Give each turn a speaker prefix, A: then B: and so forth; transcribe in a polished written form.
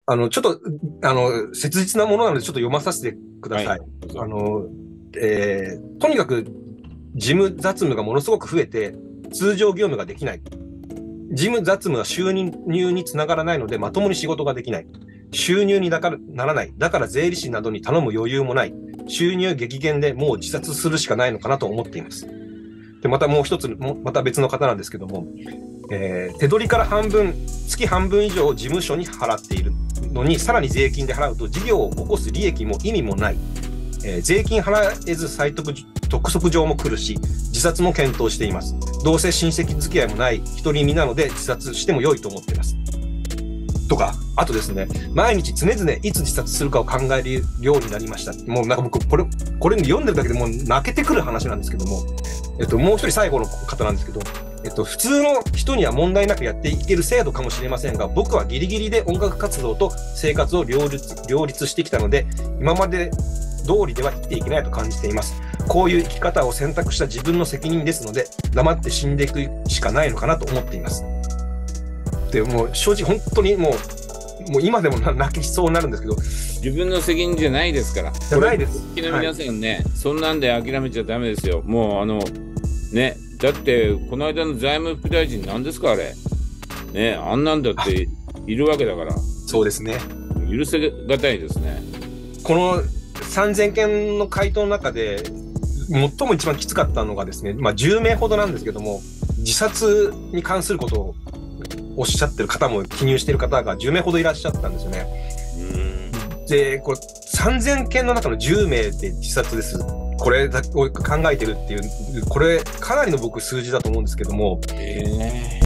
A: ちょっと、切実なものなので、ちょっと読まさせてください。
B: はい、どうぞ。
A: とにかく、事務雑務がものすごく増えて、通常業務ができない。事務雑務は収入につながらないので、まともに仕事ができない。収入にならない。だから税理士などに頼む余裕もない。収入激減でもう自殺するしかないのかなと思っています。で、またもう一つ、また別の方なんですけども、手取りから月半分以上を事務所に払っているのに、さらに税金で払うと事業を起こす利益も意味もない。税金払えず督促状も来るし、自殺も検討しています。どうせ親戚付き合いもない独り身なので自殺しても良いと思っています。とか、あとですね、毎日常々いつ自殺するかを考えるようになりました。もうなんか僕、これ読んでるだけでもう泣けてくる話なんですけども、もう一人最後の方なんですけど、普通の人には問題なくやっていける制度かもしれませんが、僕はギリギリで音楽活動と生活を両立してきたので、今まで通りでは生きていけないと感じています。こういう生き方を選択した自分の責任ですので、黙って死んでいくしかないのかなと思っています。で、もう正直本当にもう今でも泣きそうになるんですけど。
B: 自分の責任じゃないですから。
A: じゃないです。
B: これ皆さんね、はい、そんなんで諦めちゃダメですよ。もうね、だってこの間の財務副大臣なんですかあれ。ね、あんなんだっているわけだから。
A: そうですね。
B: 許せがたいですね。
A: この3000件の回答の中で最も一番きつかったのがですね、10名ほどなんですけども、自殺に関することをおっしゃってる方も記入している方が10名ほどいらっしゃったんですよね。で、これ3000件の中の10名で自殺です。これを考えてるっていう、これかなりの僕数字だと思うんですけども、